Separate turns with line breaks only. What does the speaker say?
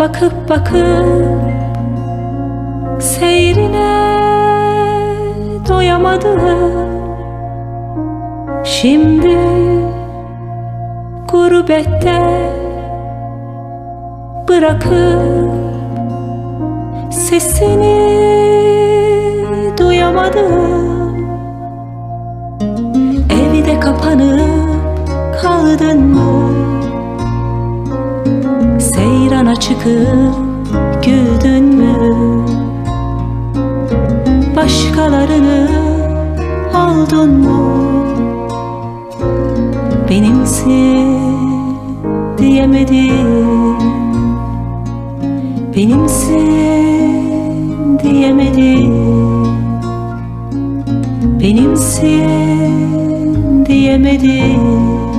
Bakıp bakıp seyrine doyamadım. Şimdi gurbette bırakıp sesini duyamadım. Evde kapanıp kaldın mı? Seyrana çıkıp güldün mü? Başkalarını aldın mı? Benimsin diyemedim, benimsin diyemedim, benimsin diyemedim.